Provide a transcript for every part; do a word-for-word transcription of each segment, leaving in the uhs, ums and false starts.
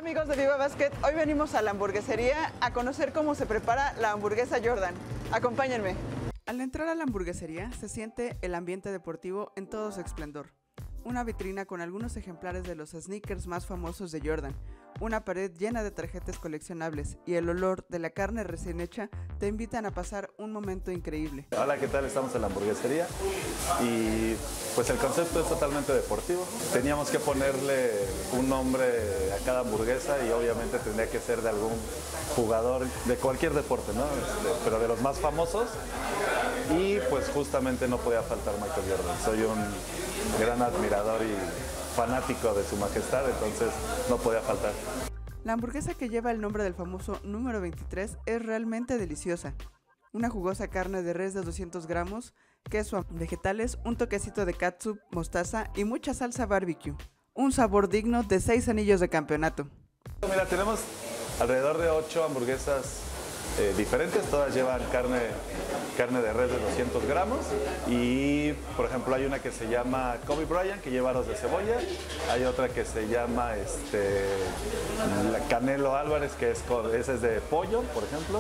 Amigos de Viva Basket, hoy venimos a la hamburguesería a conocer cómo se prepara la hamburguesa Jordan. Acompáñenme. Al entrar a la hamburguesería se siente el ambiente deportivo en todo su esplendor. Una vitrina con algunos ejemplares de los sneakers más famosos de Jordan, una pared llena de tarjetas coleccionables y el olor de la carne recién hecha te invitan a pasar un momento increíble. Hola, ¿qué tal? Estamos en la hamburguesería y pues el concepto es totalmente deportivo. Teníamos que ponerle un nombre a cada hamburguesa y obviamente tendría que ser de algún jugador de cualquier deporte, ¿no? Este, pero de los más famosos, y pues justamente no podía faltar Michael Jordan. Soy un gran admirador y fanático de su majestad, entonces no podía faltar. La hamburguesa, que lleva el nombre del famoso número veintitrés, es realmente deliciosa. Una jugosa carne de res de doscientos gramos, queso, vegetales, un toquecito de catsup, mostaza y mucha salsa barbecue. Un sabor digno de seis anillos de campeonato. Mira, tenemos alrededor de ocho hamburguesas eh, diferentes, todas llevan carne, carne de res de doscientos gramos y, por ejemplo, hay una que se llama Kobe Bryant, que lleva aros de cebolla, hay otra que se llama este, la Canelo Álvarez, que es, esa es de pollo, por ejemplo.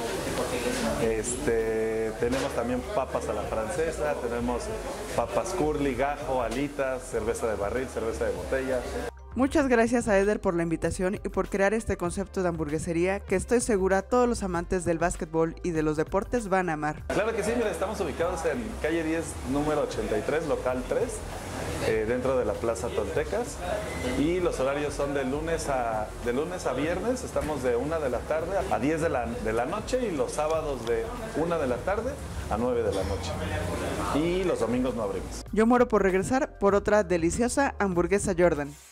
Este, tenemos también papas a la francesa, tenemos papas curly, gajo, alitas, cerveza de barril, cerveza de botella. Muchas gracias a Eder por la invitación y por crear este concepto de hamburguesería que estoy segura todos los amantes del básquetbol y de los deportes van a amar. Claro que sí, mira, estamos ubicados en calle diez, número ochenta y tres, local tres, eh, dentro de la Plaza Toltecas, y los horarios son de lunes a, de lunes a viernes, estamos de una de la tarde a diez de la, de la noche, y los sábados de una de la tarde a nueve de la noche, y los domingos no abrimos. Yo muero por regresar por otra deliciosa hamburguesa Jordan.